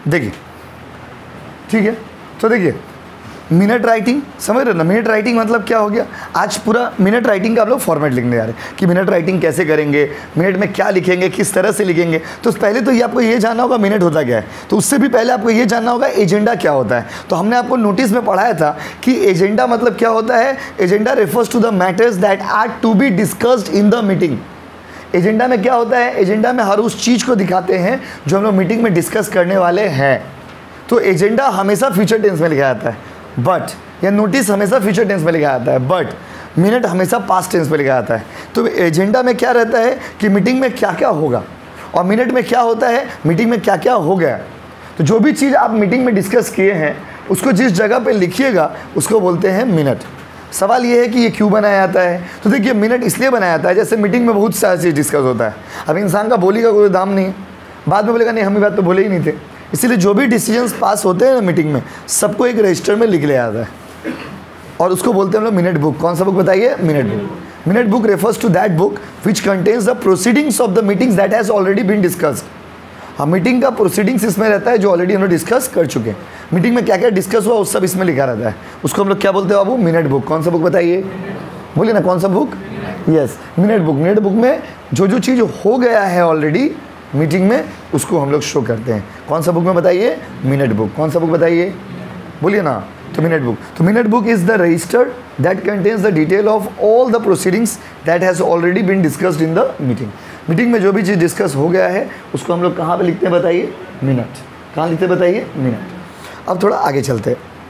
देखिए ठीक है, तो देखिए मिनट राइटिंग समझ रहे हो ना। मिनट राइटिंग मतलब क्या हो गया, आज पूरा मिनट राइटिंग का आप लोग फॉर्मेट लिखने जा रहे हैं कि मिनट राइटिंग कैसे करेंगे, मिनट में क्या लिखेंगे, किस तरह से लिखेंगे। तो पहले तो ये आपको ये जानना होगा मिनट होता क्या है, तो उससे भी पहले आपको ये जानना होगा एजेंडा क्या होता है। तो हमने आपको नोटिस में पढ़ाया था कि एजेंडा मतलब क्या होता है, agenda refers to the matters that are to be discussed in the meeting. Agenda में क्या होता है, एजेंडा में हर उस चीज़ को दिखाते हैं जो हम लोग मीटिंग में डिस्कस करने वाले हैं। तो एजेंडा हमेशा फ्यूचर टेंस में लिखा जाता है, बट या नोटिस हमेशा फ्यूचर टेंस में लिखा जाता है, बट मिनट हमेशा पास्ट टेंस में लिखा जाता है। तो एजेंडा में क्या रहता है कि मीटिंग में क्या क्या होगा, और मिनट में क्या होता है, मीटिंग में क्या क्या हो गया। तो जो भी चीज़ आप मीटिंग में डिस्कस किए हैं उसको जिस जगह पे लिखिएगा उसको बोलते हैं मिनट। सवाल ये है कि ये क्यों बनाया जाता है, तो देखिए मिनट इसलिए बनाया जाता है जैसे मीटिंग में बहुत सारी चीज़ डिस्कस होता है। अब इंसान का बोली का कोई दाम नहीं है, बाद में बोलेगा नहीं हम ये बात तो बोले ही नहीं थे। इसीलिए जो भी डिसीजंस पास होते हैं ना मीटिंग में, सबको एक रजिस्टर में लिख लिया जाता है और उसको बोलते हैं हम लोग मिनट बुक। कौन सा बुक बताइए, minute book. Minute book refers to that book which contains the proceedings of the meetings that has already been discussed. हाँ, मीटिंग का प्रोसीडिंग्स इसमें रहता है जो ऑलरेडी हम लोग डिस्कस कर चुके हैं। मीटिंग में क्या क्या डिस्कस हुआ उस सब इसमें लिखा रहता है, उसको हम लोग क्या बोलते हैं बाबू, मिनट बुक। कौन सा बुक बताइए, बोलिए ना कौन सा book, yes minute book. Minute book में जो जो चीज़ हो गया है ऑलरेडी मीटिंग में उसको हम लोग शो करते हैं। कौन सा बुक में बताइए, मिनट बुक। कौन सा बुक बताइए, बोलिए ना, तो मिनट बुक। तो minute book is the register that contains the detail of all the proceedings that has already been discussed in the meeting. Meeting में जो भी चीज़ डिस्कस हो गया है उसको हम लोग कहाँ पे लिखते हैं बताइए, मिनट। कहाँ लिखते हैं बताइए, मिनट। अब थोड़ा आगे चलते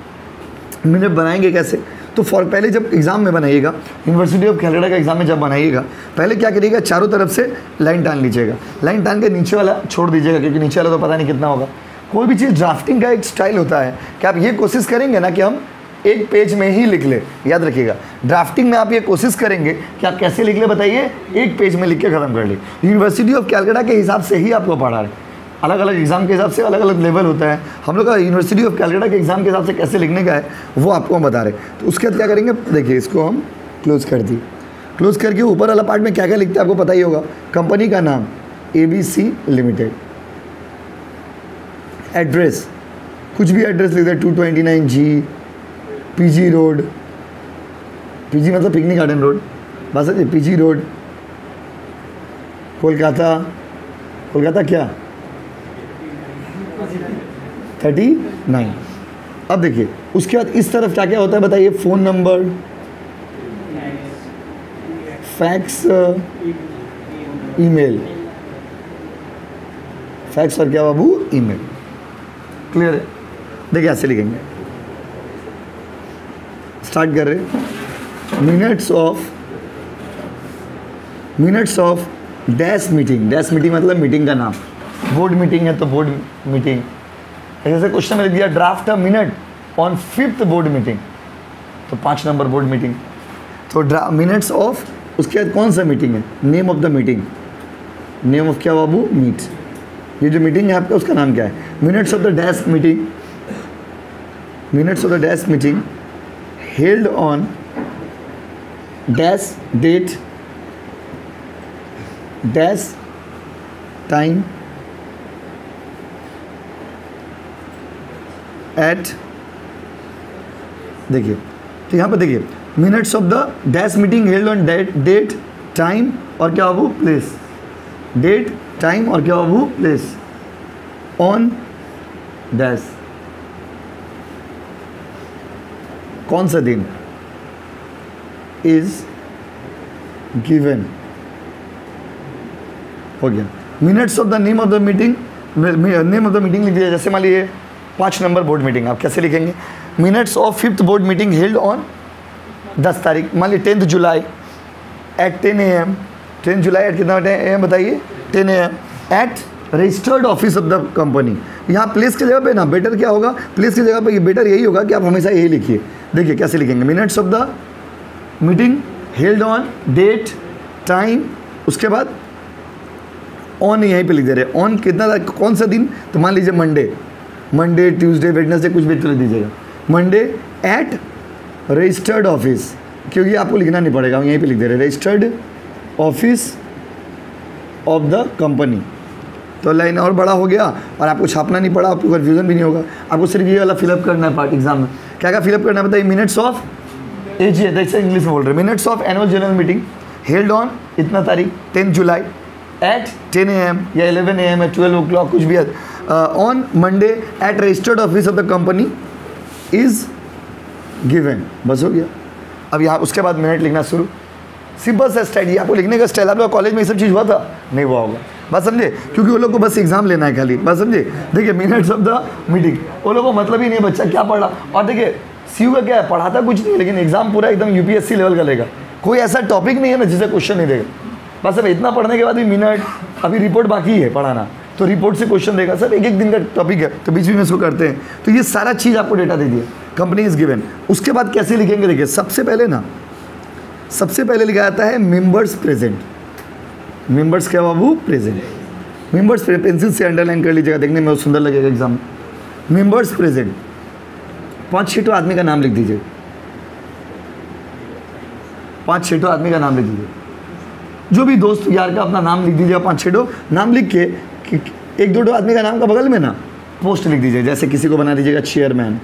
हैं, मिनट बनाएंगे कैसे। तो पहले जब एग्ज़ाम में बनाइएगा, यूनिवर्सिटी ऑफ कैलकाटा का एग्ज़ाम में जब बनाइएगा, पहले क्या करिएगा, चारों तरफ से लाइन टान लीजिएगा। लाइन टान के नीचे वाला छोड़ दीजिएगा क्योंकि नीचे वाला तो पता नहीं कितना होगा। कोई भी चीज़ ड्राफ्टिंग का एक स्टाइल होता है कि आप ये कोशिश करेंगे ना कि हम एक पेज में ही लिख ले। याद रखिएगा, ड्राफ्टिंग में आप ये कोशिश करेंगे कि आप कैसे लिख ले बताइए, एक पेज में लिख के ख़त्म कर ली। यूनिवर्सिटी ऑफ कैलकाटा के हिसाब से ही आपको पढ़ा रहे, अलग अलग एग्ज़ाम के हिसाब से अलग अलग लेवल होता है। हम लोग का यूनिवर्सिटी ऑफ कैलकाटा के एग्ज़ाम के हिसाब से कैसे लिखने का है वो आपको हम बता रहे। तो उसके बाद क्या करेंगे, देखिए इसको हम क्लोज़ कर दिए। क्लोज़ करके ऊपर वाला पार्ट में क्या क्या लिखते हैं आपको पता ही होगा। कंपनी का नाम ABC लिमिटेड, एड्रेस कुछ भी एड्रेस लिखते हैं, 229G PG रोड, PG मतलब पिकनिक गार्डन रोड, बस है PG रोड, कोलकाता। कोलकाता क्या 39। अब देखिए उसके बाद इस तरफ क्या क्या होता है बताइए, phone number, fax, email. Fax और क्या बाबू, ईमेल। क्लियर है। देखिए ऐसे लिखेंगे, स्टार्ट कर रहे, minutes of dash meeting. Dash meeting मतलब मीटिंग का नाम, बोर्ड मीटिंग है तो बोर्ड मीटिंग। जैसे क्वेश्चन में लिख दिया draft a minute on 5th board meeting, तो 5 नंबर बोर्ड मीटिंग। तो मिनट्स ऑफ, उसके बाद कौन सा मीटिंग है, name of the meeting. Name of क्या बाबू, मीट। ये जो मीटिंग है आपका उसका नाम क्या है, minutes of the dash meeting. Minutes of the dash meeting held on dash date dash time at, देखिए तो यहाँ पर देखिए minutes of the dash meeting held on date time और क्या बाबू, प्लेस। डेट टाइम और क्या बाबू, प्लेस ऑन डैश, कौन सा दिन, इज गिवन, हो गया। Minutes of the name of the meeting, name of the meeting लिख दिया। जैसे मान लीजिए 5 नंबर बोर्ड मीटिंग, आप कैसे लिखेंगे, minutes of 5th board meeting held on 10 तारीख, मान लीजिए 10th जुलाई एट 10 AM। 10 जुलाई एट कितना AM बताइए, 10 AM at registered office of the company. यहाँ प्लेस की जगह पे ना बेटर क्या होगा, प्लेस की जगह पे बेटर यही होगा कि आप हमेशा यही लिखिए। देखिए कैसे लिखेंगे, minutes of the meeting held on date time, उसके बाद ऑन यहीं पे लिख दे रहे। ऑन कितना, कौन सा दिन, तो मान लीजिए मंडे ट्यूसडे वेडनेसडे कुछ भी तो लिख दीजिएगा। मंडे एट रजिस्टर्ड ऑफिस, क्योंकि आपको लिखना नहीं पड़ेगा, हम यहीं पे लिख दे रहे, registered office of the company. तो लाइन और बड़ा हो गया और आपको छापना नहीं पड़ा, आपको कन्फ्यूजन भी नहीं होगा। आपको सिर्फ ये वाला फिलअप करना है पार्ट एग्जाम में। क्या क्या फिलअप करना है बताइए? मिनट्स ऑफ एज है, जैसे इंग्लिश में बोल रहे हैं, minutes of annual general meeting held on इतना तारीख 10 जुलाई एट 10 AM या 11 AM या 12 o'clock कुछ भी on Monday at registered office of the company is given. बस हो गया। अब यहाँ उसके बाद मिनट लिखना शुरू। सिंपल सा स्टाइल, ये आपको लिखने का स्टाइल। आप लोग कॉलेज में ये सब चीज़ हुआ था? नहीं हुआ होगा। बात समझे? क्योंकि वो लोग को बस एग्जाम लेना है खाली। बात समझे? देखिए मिनट्स ऑफ द मीटिंग, वो लोग को मतलब ही नहीं है बच्चा क्या पढ़ा। और देखिए सीयू का क्या है, पढ़ाता कुछ नहीं है लेकिन एग्जाम पूरा एकदम यूपीएससी लेवल का लेगा। कोई ऐसा टॉपिक नहीं है ना जिसे क्वेश्चन नहीं देगा। बस अब इतना पढ़ने के बाद भी मिनट, अभी रिपोर्ट बाकी है पढ़ाना, तो रिपोर्ट से क्वेश्चन देगा। सर एक एक दिन का टॉपिक है तो बीच बीच में इसको करते हैं। तो ये सारा चीज़ आपको डेटा दे दिया, कंपनी इज गिवन। उसके बाद कैसे लिखेंगे? देखिए सबसे पहले लिखा जाता है मेंबर्स प्रेजेंट। मेंबर्स क्या बाबू? प्रेजेंट। मेंबर्स पेंसिल से अंडरलाइन कर लीजिएगा, देखने में सुंदर लगेगा एग्जाम में। मेंबर्स प्रेजेंट, 5-6 आदमी का नाम लिख दीजिए। 5-6 आदमी का नाम लिख दीजिए। जो भी दोस्त यार का अपना नाम लिख दीजिएगा। 5-6 नाम लिख के 1-2 आदमी का नाम का बगल में ना पोस्ट लिख दीजिए। जैसे किसी को बना दीजिएगा चेयरमैन,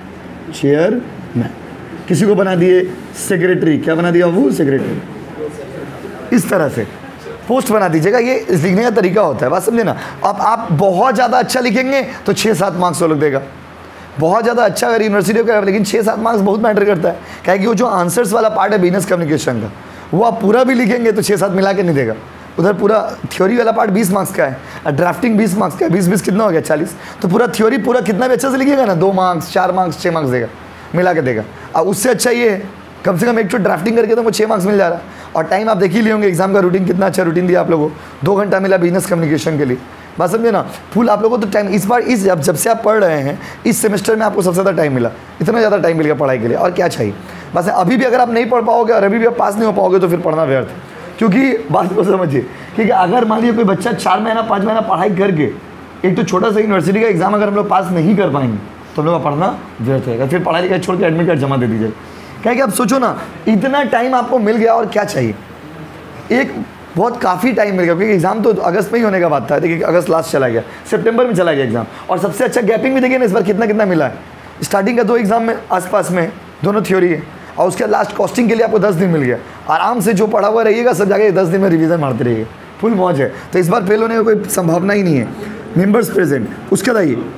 किसी को बना दिए सेक्रेटरी, क्या बना दिया वो? सेक्रेटरी। इस तरह से पोस्ट बना दीजिएगा। ये लिखने का तरीका होता है, बात समझे ना। अब आप बहुत ज़्यादा अच्छा लिखेंगे तो 6-7 मार्क्स वो लोग देगा। बहुत ज़्यादा अच्छा अगर यूनिवर्सिटी का, लेकिन 6-7 मार्क्स बहुत मैटर करता है। क्या कि वो जो आंसर्स वाला पार्ट है बिजनेस कम्युनिकेशन का, वो आप पूरा भी लिखेंगे तो 6-7 मिला के नहीं देगा। उधर पूरा थ्योरी वाला पार्ट 20 मार्क्स का है, ड्राफ्टिंग 20 मार्क्स का है। 20-20 कितना हो गया? 40। तो पूरा थ्योरी पूरा कितना भी अच्छे से लिखिएगा ना, 2 मार्क्स, 4 मार्क्स, 6 मार्क्स देगा, मिला के देगा। अब उससे अच्छा ये है कम से कम एक ड्राफ्टिंग करके तो वो 6 मार्क्स मिल जा रहा है। और टाइम आप देख ही लिए होंगे, एग्जाम का रूटीन कितना अच्छा रूटीन दिया आप लोगों को। 2 घंटा मिला बिजनेस कम्युनिकेशन के लिए, बात समझे ना। फुल आप लोगों को तो टाइम इस बार जब से आप पढ़ रहे हैं इस सेमेस्टर में आपको सबसे ज़्यादा टाइम मिला। इतना ज़्यादा टाइम मिल गया पढ़ाई के लिए, और क्या चाहिए। बस अभी भी अगर आप नहीं पढ़ पाओगे और अभी भी आप पास नहीं हो पाओगे तो फिर पढ़ना व्यर्थ। क्योंकि बात को समझिए, क्योंकि अगर मान लीजिए कोई बच्चा 4 महीना 5 महीना पढ़ाई करके एक तो छोटा सा यूनिवर्सिटी का एग्जाम अगर हम लोग पास नहीं कर पाएंगे तो हम लोग का पढ़ना व्यर्थ रहेगा। फिर पढ़ाई लिखाई छोड़ के एडमिट कार्ड जमा दे दीजिए। क्या कि आप सोचो ना, इतना टाइम आपको मिल गया और क्या चाहिए। एक बहुत काफ़ी टाइम मिल गया, क्योंकि एग्जाम तो अगस्त में ही होने का बात था। देखिए अगस्त लास्ट चला गया, सितंबर में चला गया एग्जाम। और सबसे अच्छा गैपिंग भी देखिए ना इस बार कितना मिला है। स्टार्टिंग का 2 एग्जाम में आसपास में दोनों थ्योरी है, और उसके लास्ट कॉस्टिंग के लिए आपको 10 दिन मिल गया। आराम से जो पढ़ा हुआ रहिएगा सब जाके 10 दिन में रिवीजन मारते रहिए, फुल मौज है। तो इस बार फेल होने का कोई संभावना ही नहीं है। मेंबर्स प्रेजेंट, उसके बाद आइए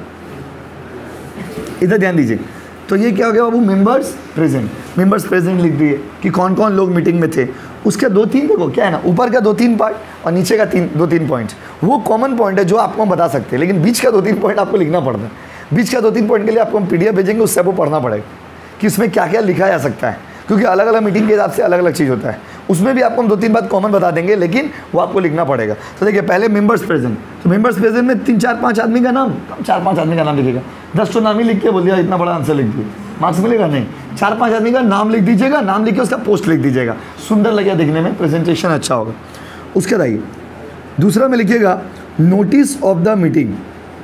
इधर ध्यान दीजिए। तो ये क्या हो गया बाबू? Members present. मेंबर्स प्रेजेंट लिख दिए कि कौन कौन लोग मीटिंग में थे। उसके 2-3 देखो क्या है ना, ऊपर का 2-3 पार्ट और नीचे का 2-3 पॉइंट्स, वो कॉमन पॉइंट है जो आपको हम बता सकते हैं। लेकिन बीच का 2-3 पॉइंट आपको लिखना पड़ता है। बीच का 2-3 पॉइंट के लिए आपको हम PDF भेजेंगे, उससे आपको पढ़ना पड़ेगा कि उसमें क्या क्या लिखा जा सकता है, क्योंकि अलग अलग मीटिंग के हिसाब से अलग अलग चीज़ होता है। उसमें भी आपको हम 2-3 बात कॉमन बता देंगे, लेकिन वो आपको लिखना पड़ेगा। तो देखिए पहले मेंबर्स प्रेजेंट, तो मेंबर्स प्रेजेंट में 3-4-5 आदमी का नाम, 4-5 आदमी का नाम लिखिएगा। 10 तो नाम ही लिख के बोल दिया, इतना बड़ा आंसर लिख दिया, मार्क्स मिलेगा नहीं। 4-5 आदमी का नाम लिख दीजिएगा, नाम लिख के उसका पोस्ट लिख दीजिएगा, सुंदर लगेगा देखने में, प्रेजेंटेशन अच्छा होगा। उसके बाद आइए दूसरा में लिखिएगा notice of the meeting.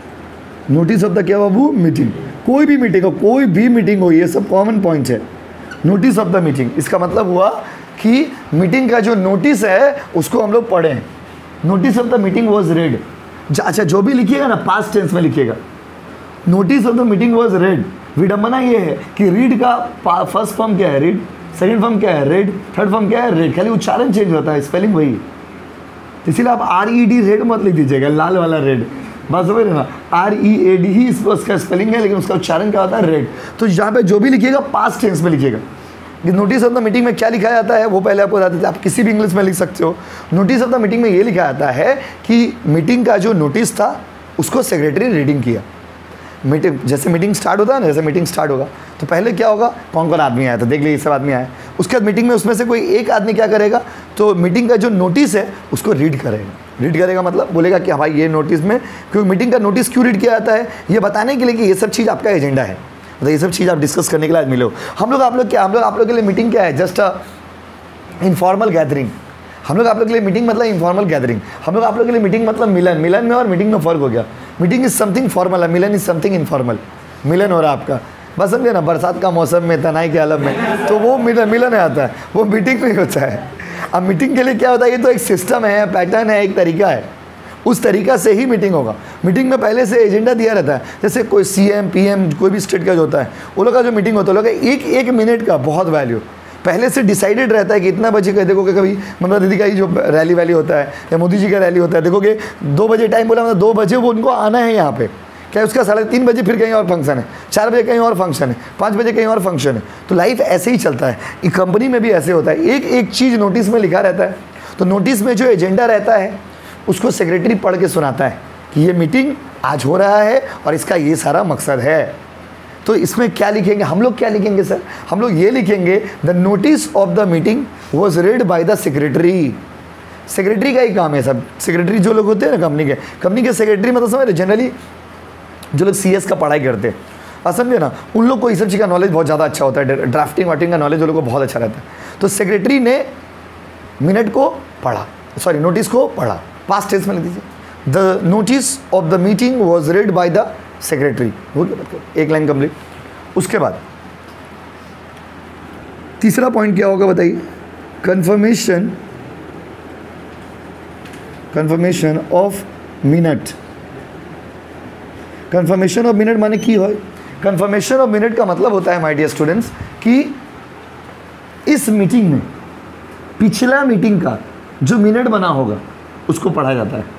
Notice of the क्या बाबू? मीटिंग। कोई भी मीटिंग हो, कोई भी मीटिंग हो, ये सब कॉमन पॉइंट्स है। नोटिस ऑफ द मीटिंग, इसका मतलब हुआ कि मीटिंग का जो नोटिस है उसको हम लोग पढ़ें। Notice of the meeting was read. अच्छा जो भी लिखिएगा ना पास्ट टेंस में लिखिएगा। Notice of the meeting was read. विडंबना ये है कि रीड का फर्स्ट फॉर्म क्या है? रीड। सेकंड फॉर्म क्या है? रेड। थर्ड फॉर्म क्या है? रेड। खाली उच्चारण चेंज होता है, स्पेलिंग वही। इसीलिए आप RED रेड मत लिख दीजिएगा, लाल वाला रेड। बस समझ रहे ना, READ ही उसका स्पेलिंग है, लेकिन उसका उच्चारण क्या होता है? रेड। तो यहाँ पे जो भी लिखिएगा पास्ट टेंस में लिखिएगा। नोटिस ऑफ द मीटिंग में क्या लिखा जाता है वो पहले आपको बता देते हैं। आप किसी भी इंग्लिश में लिख सकते हो। नोटिस ऑफ द मीटिंग में ये लिखा जाता है कि मीटिंग का जो नोटिस था उसको सेक्रेटरी रीडिंग किया। मीटिंग जैसे मीटिंग स्टार्ट होता है ना, जैसे मीटिंग स्टार्ट होगा तो पहले क्या होगा, कौन कौन आदमी आया, तो देख लीजिए सब आदमी आए। उसके बाद मीटिंग में उसमें से कोई एक आदमी क्या करेगा, तो मीटिंग का जो नोटिस है उसको रीड करेगा। रीड करेगा मतलब बोलेगा कि हाँ भाई ये नोटिस में, क्योंकि मीटिंग का नोटिस क्यों रीड किया जाता है, ये बताने के लिए कि ये सब चीज़ आपका एजेंडा है, मतलब ये सब चीज़ आप डिस्कस करने के लिए आज मिले हो। हम लोग आप लोग के लिए मीटिंग क्या है, जस्ट इनफॉर्मल गैदरिंग। हम लोग आप लोग के लिए मीटिंग मतलब इनफॉर्मल गैदरिंग। हम लोग आप लोग के लिए मीटिंग मतलब मिलन। मिलन में और मीटिंग में फ़र्क हो गया। मीटिंग इज़ समथिंग फॉर्मल है, मिलन इज़ समथिंग इनफॉर्मल। मिलन हो रहा है आपका, बस समझे ना, बरसात का मौसम में तनाई के आलम में, तो वो मिलन आता है, वो मीटिंग में होता है। अब मीटिंग के लिए क्या होता है, ये तो एक सिस्टम है, पैटर्न है, एक तरीका है। उस तरीका से ही मीटिंग होगा। मीटिंग में पहले से एजेंडा दिया रहता है, जैसे कोई CM PM कोई भी स्टेट का जो होता है, वो लोग का जो मीटिंग होता है, लोग एक एक मिनट का बहुत वैल्यू पहले से डिसाइडेड रहता है कि इतना बजे का। देखोगे कभी ममता दीदी का ही जो रैली वैली होता है या मोदी जी का रैली होता है, देखोगे 2 बजे टाइम बोला, मतलब 2 बजे वो उनको आना है यहाँ पे, क्या उसका 3:30 बजे फिर कहीं और फंक्शन है, 4 बजे कहीं और फंक्शन है, 5 बजे कहीं और फंक्शन है। तो लाइफ ऐसे ही चलता है, कंपनी में भी ऐसे होता है, एक एक चीज़ नोटिस में लिखा रहता है। तो नोटिस में जो एजेंडा रहता है उसको सेक्रेटरी पढ़ के सुनाता है कि ये मीटिंग आज हो रहा है और इसका ये सारा मकसद है। तो इसमें क्या लिखेंगे हम लोग, क्या लिखेंगे सर, हम लोग ये लिखेंगे the notice of the meeting was read by the secretary. Secretary का ही काम है सब। सेक्रेटरी जो लोग होते हैं ना कंपनी के सेक्रेटरी, मतलब समझ रहे, जनरली जो लोग CS का पढ़ाई करते हैं, समझे ना, उन लोग को इस सब चीज़ का नॉलेज बहुत ज़्यादा अच्छा होता है, ड्राफ्टिंग वाटिंग का नॉलेज उन लोग को बहुत अच्छा रहता है। तो सेक्रेटरी ने मिनट को पढ़ा, सॉरी नोटिस को पढ़ा, पास्ट टेंस में लिख दीजिए, the notice of the meeting was read by the secretary. एक लाइन कंप्लीट। उसके बाद तीसरा पॉइंट क्या होगा बताइए, confirmation of minute. Confirmation of minute माने की है, कन्फर्मेशन ऑफ मिनट का मतलब होता है माय डियर स्टूडेंट्स कि इस मीटिंग में पिछला मीटिंग का जो मिनट बना होगा उसको पढ़ा जाता है।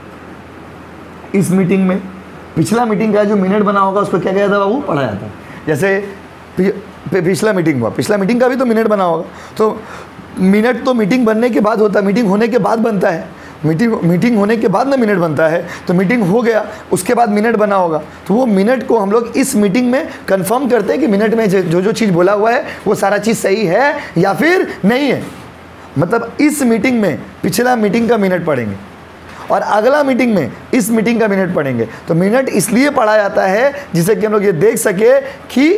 इस मीटिंग में पिछला मीटिंग का जो मिनट बना होगा उसको क्या कहता है बाबू, पढ़ा जाता है। जैसे पिछला मीटिंग हुआ, पिछला मीटिंग का भी तो मिनट बना होगा, तो मिनट तो मीटिंग बनने के बाद होता है, मीटिंग होने के बाद बनता है, मीटिंग होने के बाद ना मिनट बनता है। तो मीटिंग हो गया, उसके बाद मिनट बना होगा, तो वो मिनट को हम लोग इस मीटिंग में कंफर्म करते हैं कि मिनट में जो जो चीज़ बोला हुआ है वो सारा चीज़ सही है या फिर नहीं है। मतलब इस मीटिंग में पिछला मीटिंग का मिनट पढ़ेंगे और अगला मीटिंग में इस मीटिंग का मिनट पढ़ेंगे। तो मिनट इसलिए पढ़ा जाता है जिससे कि हम लोग ये देख सके कि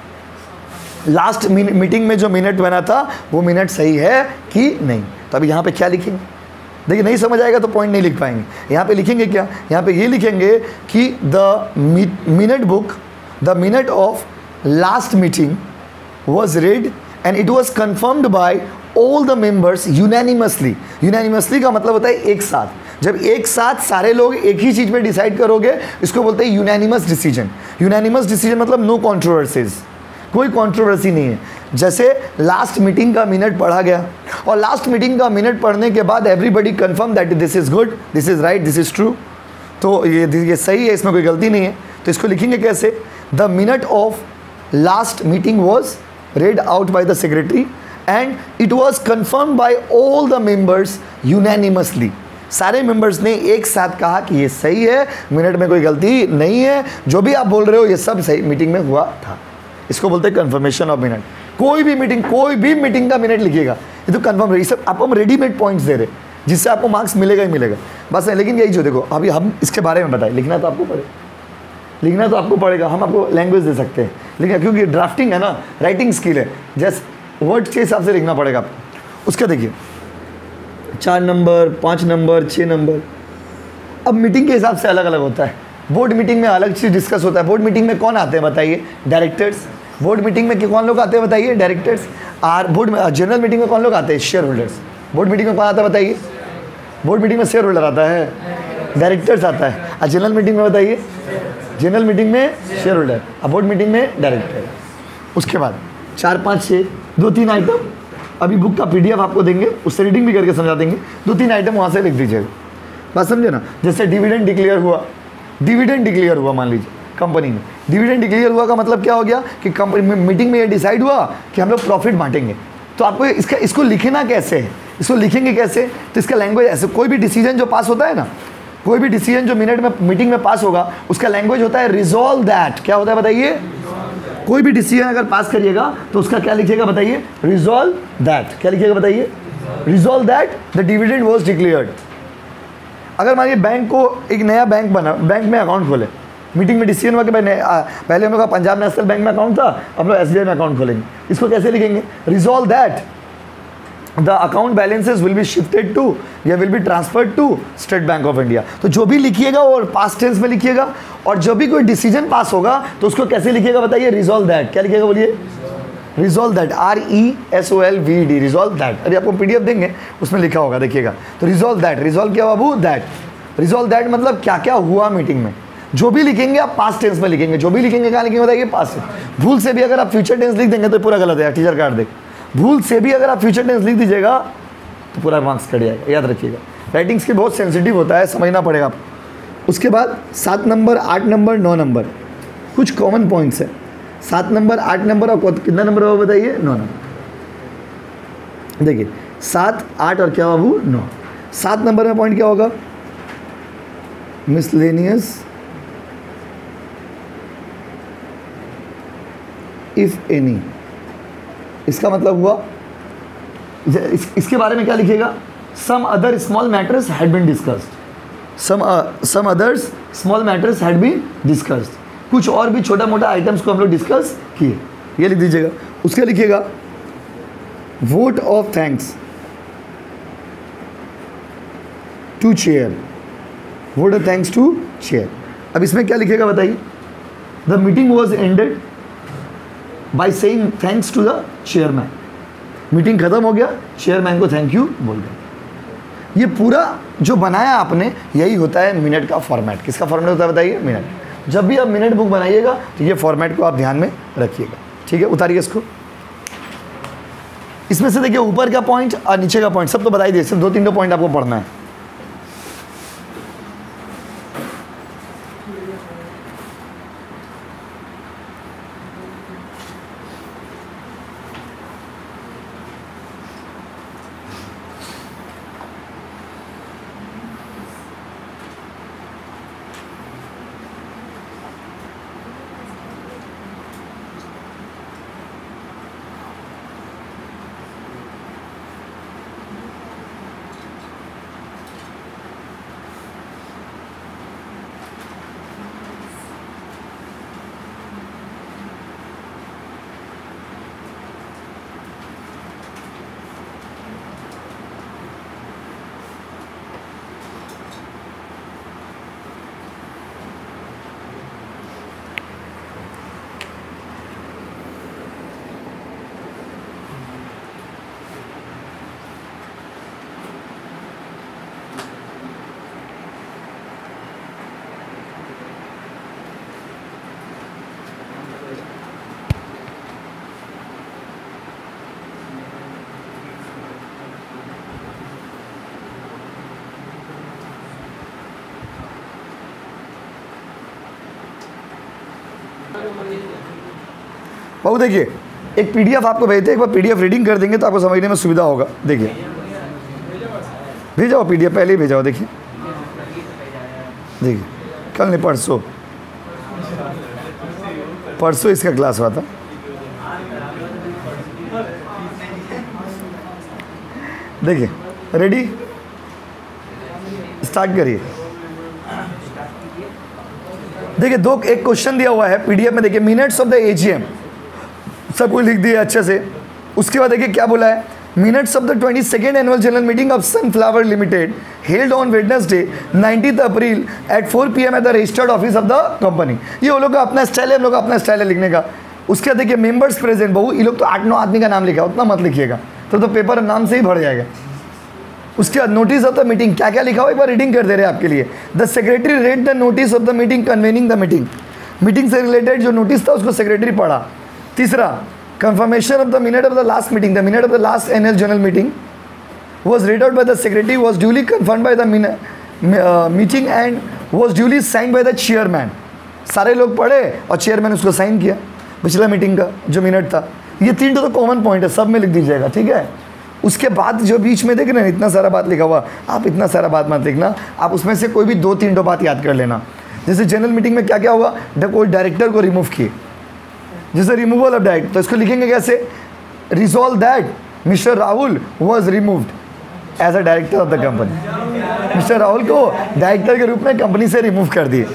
लास्ट मीटिंग में जो मिनट बना था वो मिनट सही है कि नहीं। तो अभी यहाँ पे क्या लिखेंगे, देखिए नहीं समझ आएगा तो पॉइंट नहीं लिख पाएंगे। यहाँ पे लिखेंगे क्या, यहाँ पे ये लिखेंगे कि the minute book, the minute of last meeting was read and it was confirmed by all the members unanimously. Unanimously का मतलब होता है एक साथ। जब एक साथ सारे लोग एक ही चीज़ पे डिसाइड करोगे इसको बोलते हैं यूनैनिमस डिसीजन। यूनैनिमस डिसीजन मतलब नो कॉन्ट्रोवर्सीज, कोई कॉन्ट्रोवर्सी नहीं है। जैसे लास्ट मीटिंग का मिनट पढ़ा गया और लास्ट मीटिंग का मिनट पढ़ने के बाद everybody confirm that this is good, this is right, this is true, तो ये सही है, इसमें कोई गलती नहीं है। तो इसको लिखेंगे कैसे, the minute of last meeting was read out by the secretary and it was confirmed by all the members unanimously। सारे मेंबर्स ने एक साथ कहा कि ये सही है, मिनट में कोई गलती नहीं है, जो भी आप बोल रहे हो ये सब सही मीटिंग में हुआ था। इसको बोलते हैं कन्फर्मेशन ऑफ मिनट। कोई भी मीटिंग का मिनट लिखिएगा, ये तो कन्फर्म है। ये सब आपको हम रेडीमेड पॉइंट्स दे रहे जिससे आपको मार्क्स मिलेगा ही मिलेगा, बस है। लेकिन यही जो देखो अभी हम इसके बारे में बताएं, लिखना तो आपको पड़ेगा, हम आपको लैंग्वेज दे सकते हैं, लेकिन क्योंकि ड्राफ्टिंग है ना, राइटिंग स्किल है, जस्ट वर्ड के हिसाब से लिखना पड़ेगा आपको। उसका देखिए 4 नंबर, 5 नंबर, 6 नंबर। अब मीटिंग के हिसाब से अलग अलग होता है। बोर्ड मीटिंग में अलग चीज़ डिस्कस होता है। बोर्ड मीटिंग में कौन आते हैं बताइए, डायरेक्टर्स। बोर्ड मीटिंग में कौन लोग आते हैं बताइए, डायरेक्टर्स। और बोर्ड में जनरल मीटिंग में कौन लोग आते हैं, शेयर होल्डर्स। बोर्ड मीटिंग में कौन आता है बताइए, बोर्ड मीटिंग में शेयर होल्डर आता है, डायरेक्टर्स आता है। और जनरल मीटिंग में बताइए, जनरल मीटिंग में शेयर होल्डर, अब बोर्ड मीटिंग में डायरेक्टर। उसके बाद 4, 5, 6 2-3 आइटम अभी बुक का PDF आपको देंगे, उससे रीडिंग भी करके समझा देंगे। 2-3 आइटम वहाँ से लिख दीजिएगा, बात समझे ना। जैसे डिविडेंड डिक्लेयर हुआ, मान लीजिए कंपनी में डिविडेंड डिक्लेयर हुआ का मतलब क्या हो गया कि कंपनी में मीटिंग में ये डिसाइड हुआ कि हम लोग प्रॉफिट बांटेंगे। तो आपको इसको लिखना कैसे है, इसको लिखेंगे कैसे, तो इसका लैंग्वेज ऐसे, कोई भी डिसीजन जो पास होता है ना, कोई भी डिसीजन जो मीटिंग में पास होगा उसका लैंग्वेज होता है रिजॉल्व दैट। क्या होता है बताइए, कोई भी डिसीजन अगर पास करिएगा तो उसका क्या लिखिएगा बताइए, रिजॉल्व दैट। क्या लिखिएगा बताइए, resolve that the dividend was declared. अगर मानिए बैंक को एक नया बैंक बना, बैंक में अकाउंट खोले, मीटिंग में डिसीजन हुआ कि पहले हम लोग का पंजाब नेशनल बैंक में अकाउंट था, अब लोग SBI में अकाउंट खोलेंगे। इसको कैसे लिखेंगे, resolve that the account balances will be shifted to या will be transferred to State Bank of India. तो जो भी लिखिएगा और पास्ट टेंस में लिखिएगा, और जब भी कोई डिसीजन पास होगा तो उसको कैसे लिखिएगा बताइए, रिजॉल्व दैट। क्या लिखिएगा बोलिए, resolve that, RESOLVED, resolve that. अरे आपको PDF देंगे उसमें लिखा होगा, देखिएगा। तो रिजॉल्व दैट, रिजॉल्व क्या बाबू, दैट। रिजॉल्व दैट मतलब क्या क्या हुआ मीटिंग में। जो भी लिखेंगे आप पास्ट टेंस में लिखेंगे, जो भी लिखेंगे कहाँ लिखेंगे बताइए, पास्ट टेंस। भूल से भी अगर आप फ्यूचर टेंस लिख देंगे तो पूरा गलत है, टीचर काट दे। भूल से भी अगर आप फ्यूचर टेंस लिख दीजिएगा तो पूरा मार्क्स कट जाएगा, याद रखिएगा। राइटिंग्स के बहुत सेंसिटिव होता है, समझना पड़ेगा आपको। उसके बाद 7 नंबर, 8 नंबर, 9 नंबर, कुछ कॉमन पॉइंट्स है। 7 नंबर, 8 नंबर और कितना नंबर हुआ बताइए, 9 नंबर। देखिए 7, 8 और क्या बाबू 9। 7 नंबर में पॉइंट क्या होगा, मिसलेनियस इफ एनी। इसका मतलब हुआ इसके बारे में क्या लिखिएगा, some other small matters had been discussed. Some others small matters had been discussed, कुछ और भी छोटा मोटा आइटम्स को हम लोग डिस्कस किए, ये लिख दीजिएगा। उसके लिखिएगा vote of thanks to chair, vote of thanks to chair. अब इसमें क्या लिखिएगा बताइए, the meeting was ended by saying thanks to the chairman. Meeting खत्म हो गया, चेयरमैन को थैंक यू बोल दिया। ये पूरा जो बनाया आपने यही होता है मिनट का फॉर्मेट। किसका फॉर्मेट होता है बताइए, मिनट। जब भी आप मिनट बुक बनाइएगा तो ये फॉर्मेट को आप ध्यान में रखिएगा, ठीक है। उतारिए इसको। इसमें से देखिए ऊपर का पॉइंट और नीचे का पॉइंट सब तो बता ही दिए, सिर्फ 2-3 पॉइंट आपको पढ़ना है। बाबू देखिए एक पीडीएफ आपको भेजते हैं, एक बार पीडीएफ रीडिंग कर देंगे तो आपको समझने में सुविधा होगा। देखिए भेजाओ पीडीएफ, पहले ही भेजाओ। देखिए देखिए कल नहीं परसों इसका क्लास हुआ था। देखिए रेडी, स्टार्ट करिए। देखिए एक क्वेश्चन दिया हुआ है पीडीएफ में, देखिए मिनट्स ऑफ द एजीएम, सब कुछ लिख दिया अच्छे से। उसके बाद देखिए क्या बोला है, minutes of the 22nd annual general meeting of Sunflower limited held on Wednesday 19 April at 4 PM at the registered office of the company. ये वो लोग का अपना स्टाइल है, हम लोग का अपना स्टाइल है लिखने का। उसके बाद देखिए मेंबर्स प्रेजेंट, बहु ये लोग तो 8-9 आदमी का नाम लिखा, उतना मत लिखिएगा तो पेपर नाम से ही भर जाएगा। उसके बाद नोटिस ऑफ द मीटिंग, क्या क्या लिखा हो एक बार रीडिंग कर दे रहे हैं आपके लिए। The secretary read the notice of the meeting convening the meeting, meeting से रिलेटेड जो नोटिस था उसको सेक्रेटरी पढ़ा। तीसरा confirmation of the minute of the last meeting, the minute of the last annual general meeting was read out by the secretary, was duly confirmed by the meeting and was duly signed by the chairman। सारे लोग पढ़े और chairman उसको sign किया, पिछला meeting का जो minute था। ये 3 तो कॉमन पॉइंट है, सब में लिख दीजिएगा, ठीक है। उसके बाद जो बीच में देख रहे हैं इतना सारा बात लिखा हुआ, आप इतना सारा बात मत लिखना, आप उसमें से कोई भी 2-3 बात याद कर लेना। जैसे जनरल मीटिंग में क्या क्या हुआ, कोई डायरेक्टर को रिमूव किए, जैसे रिमूवल ऑफ डायरेक्टर, तो इसको लिखेंगे कैसे, resolve that mister Rahul was removed as a director of the company. Mister Rahul को डायरेक्टर के रूप में कंपनी से रिमूव कर दिए।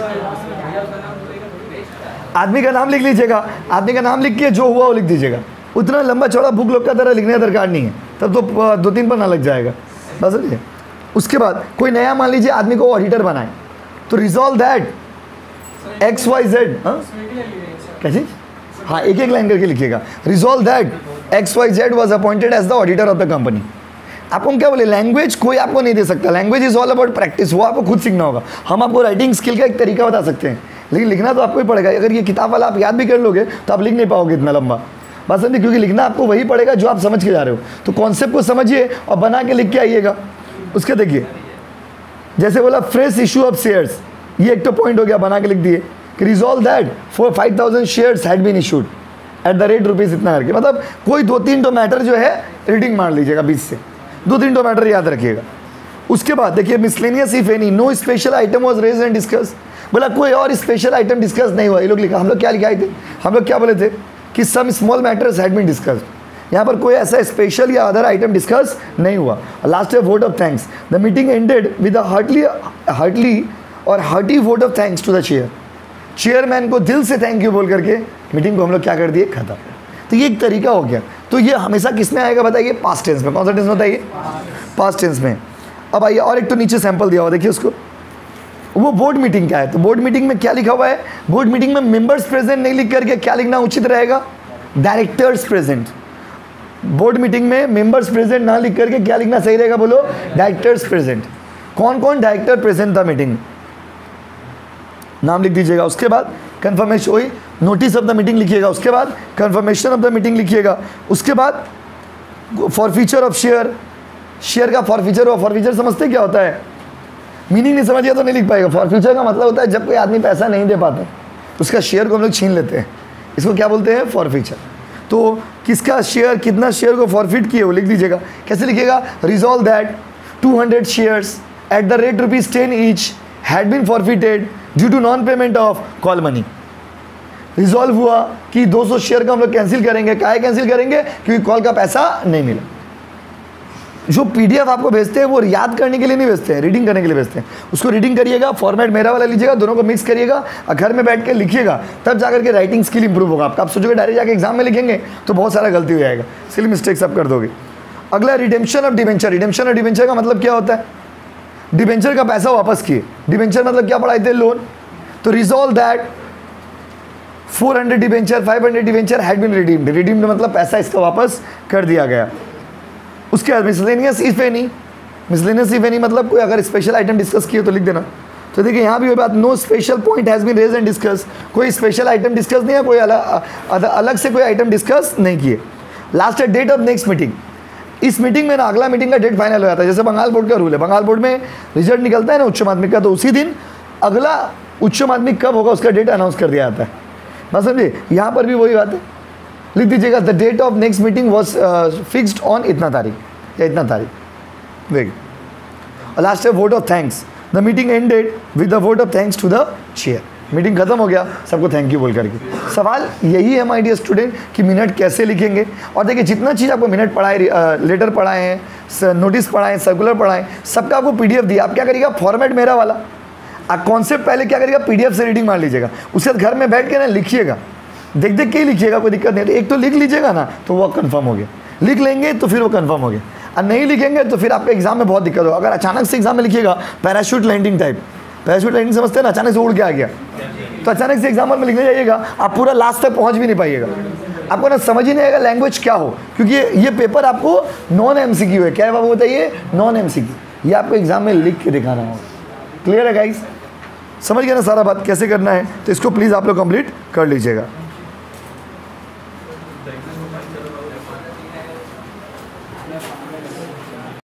आदमी का नाम लिख लीजिएगा, आदमी का नाम लिख के जो हुआ वो लिख दीजिएगा। उतना लंबा चौड़ा बुक लोग का तरह लिखने का दरकार नहीं है, तब तो 2-3 पन्ना लग जाएगा बस। उसके बाद कोई नया मान लीजिए आदमी को ऑडिटर बनाए, तो रिजॉल्व दैट XYZ, क्या चीज, हाँ एक लाइन करके लिखिएगा। Resolve that XYZ was appointed as the auditor of the company. आपको हम क्या बोले, लैंग्वेज कोई आपको नहीं दे सकता, language is all about practice, वो आपको खुद सीखना होगा। हम आपको राइटिंग स्किल का एक तरीका बता सकते हैं, लेकिन लिखना तो आपको ही पड़ेगा। अगर ये किताब वाला आप याद भी कर लोगे तो आप लिख नहीं पाओगे इतना लंबा, बात समझिए, क्योंकि लिखना आपको वही पड़ेगा जो आप समझ के जा रहे हो। तो कॉन्सेप्ट को समझिए और बना के लिख के आइएगा। उसके देखिए, जैसे बोला फ्रेश इशू ऑफ शेयर्स, ये एक तो पॉइंट हो गया, बना के लिख दिए कि resolve that for 5000 shares had been issued at the rate rupees इतना करके, मतलब कोई 2-3 तो मैटर जो है रीडिंग मार लीजिएगा 20 से, 2-3 तो मैटर याद रखिएगा। उसके बाद देखिए miscellaneous if any, no special item was raised and discuss, बोला कोई और स्पेशल आइटम डिस्कस नहीं हुआ। ये लोग लिखा, हम लोग क्या लिखाए थे, हम लोग क्या बोले थे कि some small matters had been discussed. यहाँ पर कोई ऐसा स्पेशल या अदर आइटम डिस्कस नहीं हुआ। लास्ट है vote of thanks, the meeting ended with a heartly और hearty vote of thanks to the chair, chairman को दिल से थैंक यू बोल करके मीटिंग को हम लोग क्या कर दिए, खत्म। तो ये एक तरीका हो गया। तो ये हमेशा किस में आएगा बताइए, पास्ट टेंस में। कौन सा टेंस में बताइए, पास्ट टेंस में। अब आइए और एक तो नीचे सैंपल दिया हुआ, देखिए उसको, वो बोर्ड मीटिंग क्या है। तो बोर्ड मीटिंग में क्या लिखा हुआ है, बोर्ड मीटिंग में मेंबर्स प्रेजेंट नहीं लिख करके क्या लिखना उचित रहेगा, डायरेक्टर्स प्रेजेंट। बोर्ड मीटिंग में मेंबर्स प्रेजेंट ना लिख करके क्या लिखना सही रहेगा, बोलो डायरेक्टर्स प्रेजेंट। कौन कौन डायरेक्टर प्रेजेंट था मीटिंग, नाम लिख दीजिएगा। उसके बाद कंफर्मेशन, वही नोटिस ऑफ द मीटिंग लिखिएगा। उसके बाद कंफर्मेशन ऑफ द मीटिंग लिखिएगा। उसके बाद फॉरफीचर ऑफ शेयर, शेयर का फॉरफीचर हुआ। फॉरफीचर समझते क्या होता है, मीनिंग नहीं समझिए तो नहीं लिख पाएगा। फॉरफीचर का मतलब होता है जब कोई आदमी पैसा नहीं दे पाता उसका शेयर को हम लोग छीन लेते हैं, इसको क्या बोलते हैं, फॉरफीचर। तो किसका शेयर, कितना शेयर को फॉरफिट किए वो लिख दीजिएगा। कैसे लिखिएगा, resolve that 200 shares at the rate ₹10 each had been forfeited due to non payment of call money. Resolve हुआ कि 200 शेयर का हम लोग कैंसिल करेंगे। काहे कैंसिल करेंगे, क्योंकि कॉल का पैसा नहीं मिला। जो पीडीएफ आपको भेजते हैं वो याद करने के लिए नहीं भेजते हैं, रीडिंग करने के लिए भेजते हैं। उसको रीडिंग करिएगा, फॉर्मेट मेरा वाला लीजिएगा, दोनों को मिक्स करिएगा और घर में बैठ के लिखिएगा, तब जाकर के राइटिंग स्किल इंप्रूव होगा आपका। आप सोचोगे डायरेक्ट जाके एग्जाम में लिखेंगे तो बहुत सारा गलती हो जाएगा, सिली मिस्टेक्स आप कर दोगे। अगला redemption of debenture. Redemption of debenture का मतलब क्या होता है, डिबेंचर का पैसा वापस किए। डिबेंचर मतलब क्या पढ़ाए थे, लोन। तो resolve that 400 debenture 500 debenture had been redeemed. Redeemed मतलब पैसा इसका वापस कर दिया गया। उसके बाद miscellaneous if any, miscellaneous if any मतलब कोई अगर स्पेशल आइटम डिस्कस किए तो लिख देना। तो देखिए यहाँ भी वही बात, no special point has been raise and discuss, कोई स्पेशल आइटम डिस्कस नहीं है, कोई अलग से कोई आइटम डिस्कस नहीं किए। लास्ट है डेट ऑफ नेक्स्ट मीटिंग। इस मीटिंग में ना अगला मीटिंग का डेट फाइनल हो जाता है। जैसे बंगाल बोर्ड का रूल है, बंगाल बोर्ड में रिजल्ट निकलता है ना उच्च माध्यमिक का, तो उसी दिन अगला उच्च माध्यमिक कब होगा उसका डेट अनाउंस कर दिया जाता है। बस समझिए, यहाँ पर भी वही बात है, लिख दीजिएगा the date of next meeting was fixed on इतना तारीख या इतना तारीख। देखिए और लास्ट है vote of thanks. The meeting ended with the vote of thanks to the chair. Meeting खत्म हो गया, सबको थैंक यू बोल करके। सवाल यही है माय डियर स्टूडेंट कि मिनट कैसे लिखेंगे। और देखिए जितना चीज़ आपको मिनट पढ़ाए, लेटर पढ़ाए हैं, नोटिस पढ़ाए, सर्कुलर पढ़ाए, सबका आपको पीडीएफ दिया। आप क्या करिएगा, फॉर्मेट मेरा वाला, आप कॉन्सेप्ट पहले क्या करिएगा, पीडीएफ से रीडिंग मार लीजिएगा। उसके बाद घर में बैठ के ना लिखिएगा, देख देख के ही लिखिएगा, कोई दिक्कत नहीं है। एक तो लिख लीजिएगा ना तो वो कंफर्म हो गया, लिख लेंगे तो फिर वो कंफर्म हो गया, और नहीं लिखेंगे तो फिर आपका एग्जाम में बहुत दिक्कत होगा। अगर अचानक से एग्जाम में लिखिएगा parachute landing type, parachute landing समझते हैं ना, अचानक से उड़ के आ गया, तो अचानक से एग्जाम में लिखने जाइएगा, आप पूरा लास्ट तक पहुंच भी नहीं पाइएगा, आपको ना समझ ही नहीं आएगा लैंग्वेज क्या हो, क्योंकि ये पेपर आपको नॉन एमसीक्यू है। क्या है बाबू बताइए, नॉन एमसीक्यू। ये आपको एग्जाम में लिख के दिखाना होगा। क्लियर है गाइस, समझ गए ना सारा बात कैसे करना है। तो इसको प्लीज़ आप लोग कंप्लीट कर लीजिएगा।